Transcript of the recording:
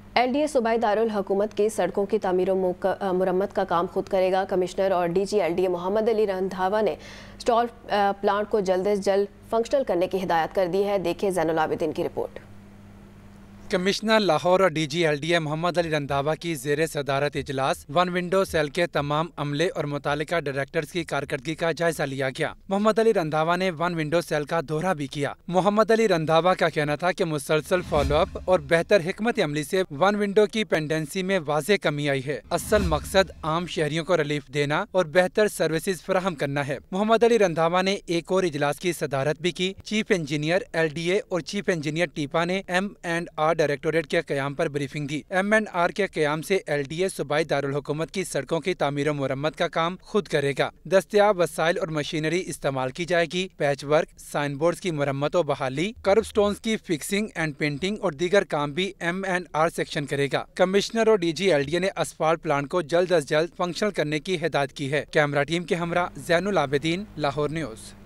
LDA صوبائی دارالحکومت کی سڑکوں کی تعمیر و مرمت کا کام خود کرے گا۔ کمشنر اور DG LDA محمد علی رندھاوا نے اسٹال پلانٹ کو جلد از جلد فنکشنل کرنے کی ہدایت کر دی ہے۔ دیکھیں زین العابدین کی رپورٹ۔ کمشنر لاہور اور DG LDA محمد علی رندھاوا کی زیر صدارت اجلاس ون ونڈو سیل کے تمام عملے اور متعلقہ ڈائریکٹرز کی کارکردگی کا جائزہ لیا گیا۔ محمد علی رندھاوا نے ون ونڈو سیل کا دورہ بھی کیا۔ محمد علی رندھاوا کا کہنا تھا کہ مسلسل فالو اپ اور بہتر حکمت عملی سے ون ونڈو کی پینڈنسی میں واضح کمی آئی ہے۔ اصل مقصد عام شہریوں کو ریلیف دینا اور بہتر سروسز فراہم کرنا ہے۔ محمد علی رندھاوا نے ایک اور اجلاس کی صدارت بھی کی۔ چیف انجینئر LDA اور چیف انجینئر ٹیپا نے M&R ڈائریکٹوریٹ کے قیام پر بریفنگ دی۔ M&R کے قیام سے LDA صوبائی دارالحکومت کی سڑکوں کی تعمیر و مرمت کا کام خود کرے گا۔ دستیاب وسائل اور مشینری استعمال کی جائے گی۔ پیچ ورک، سائن بورڈز کی مرمت و بحالی، کرب سٹونز کی فکسنگ اینڈ پینٹنگ اور دیگر کام بھی M&R سیکشن کرے گا۔ کمشنر اور DG LDA نے اسفالٹ پلانٹ کو جلد از جلد فنکشنل کرنے کی ہدایت کی ہے۔ کیمرہ ٹیم کے ہمراہ زین العابدین، لاہور نیوز۔